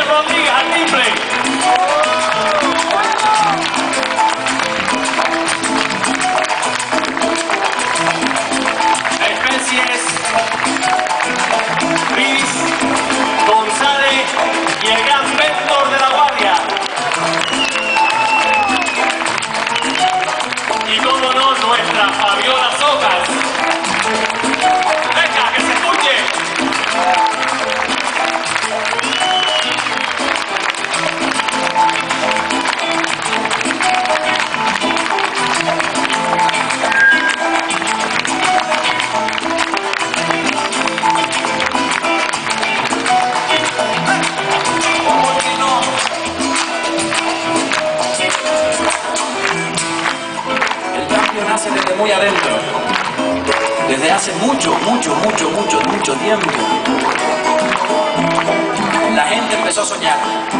Rodríguez al timbre. Especies Luis González y el gran Víctor de la Guardia. Y cómo no, nuestra Fabiola Socas. Venga, que se escuche. Nace desde muy adentro, desde hace mucho tiempo. La gente empezó a soñar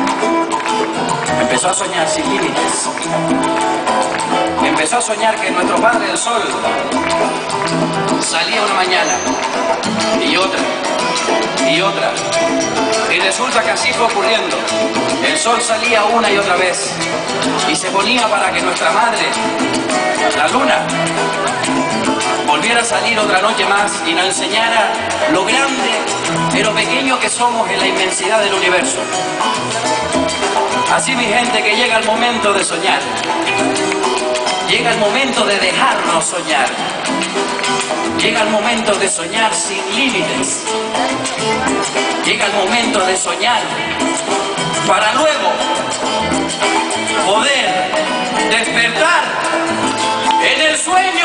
sin límites, empezó a soñar que nuestro Padre el Sol salía una mañana y otra, y resulta que así fue ocurriendo. El Sol salía una y otra vez y se ponía para que nuestra madre, la luna, volviera a salir otra noche más y nos enseñara lo grande y lo pequeño que somos en la inmensidad del universo. Así, mi gente, que llega el momento de soñar, llega el momento de dejarnos soñar, llega el momento de soñar sin límites, llega el momento de soñar para luego poder despertar en el sueño